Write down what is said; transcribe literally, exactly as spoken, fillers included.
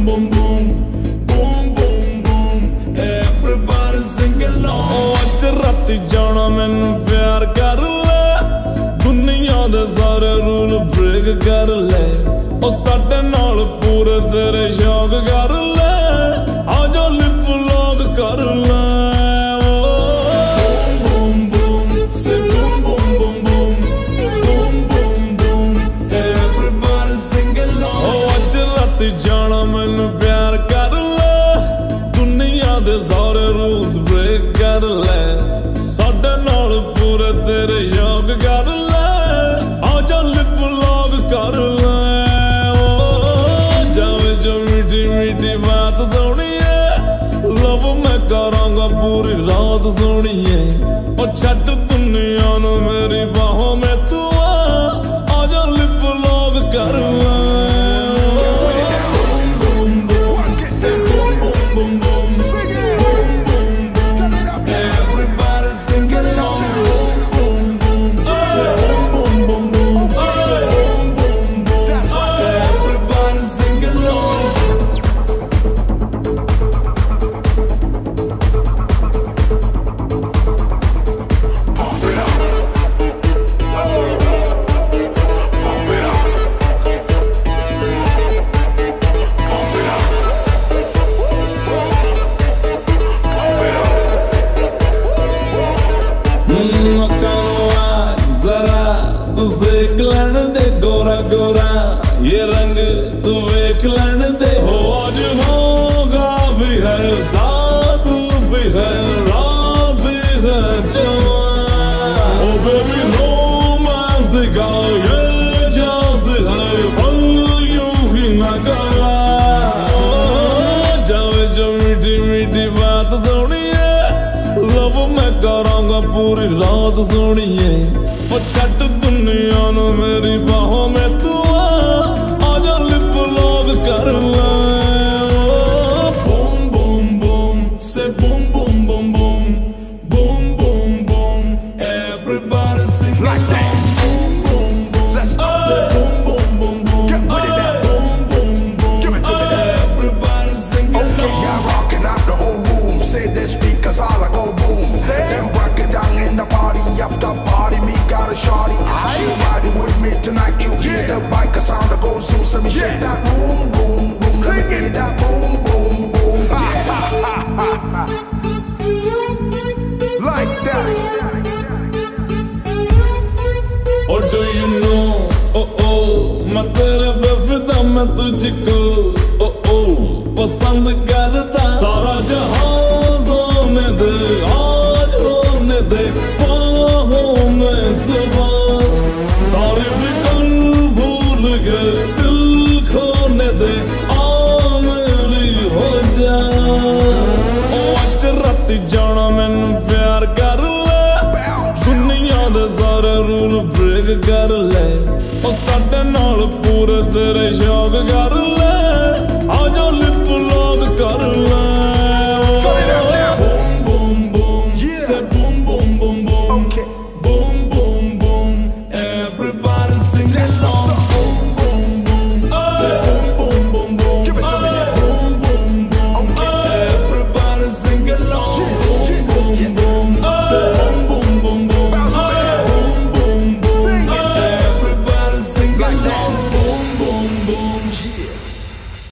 boom boom, boom boom boom. Everybody sing along. Oh, आज राती जाना मैनू प्यार कर ले, दुनिया दे सारे रूल ब्रेक कर ले। ओ साडे नाल पूरे तेरे शौक कर ले, आजा लिप लॉक कर ले। जाना मैनू प्यार कर ले, दुनिया दे सारे रूल्स ब्रेक कर ले, साडे नाल पूरे तेरे शौक कर ले, आजा लिप लॉक कर ले। जावे जो मीठी मीठी बात सुनिए, लव मैं करांगा पूरी रात सुनिए। और छड्ड दुनिया नू मेरी बाहों में तू आ, आजा लिप लॉक कर ले। देख लैन दे गोरा गोरा ये रंग तू वेख लैन दे। हो आज होगा भी है साथ भी है रात भी है जवान। ओ बेबी रोमांस का ये जास है पल यूं ही न गवा। जावे जो मीठी मीठी बात सुनिए, लव मैं करांगा पूरी रात सुनिए। ओ छट दुनिया नू मेरी बाहों में तू आ, आजा लिप लॉक कर ले। बूम बूम बूम से boom boom boom boom boom boom boom. Everybody sing like that. Boom boom boom. Let's go. Say boom boom boom boom. Get with it now. Boom boom boom. Give it to me now. Everybody sing along. Okay, y'all rocking out the whole room. Say this speakers all like go boom. Then rock it down in the party after party. Mika the shawty, she riding with me tonight. You hear the biker sound that goes zoom, so me shake that boom boom boom. Let me get that boom boom boom. Yeah. Like that. Oh, do you know? Oh oh, मैं तेरे बेफिदा मैं तुझको oh oh पसंद करता। सारा जहां सोने दे, आज होने दे बाहों में सुबह। सारे फिक्र भूल गए, दिल खोने दे, आ मेरी हो जा। ओ आज राती जाना मैनू प्यार कर ले, दुनिया दे सारे रूल ब्रेक कर ले। ओ साडे नाल पूरे तेरे शौक कर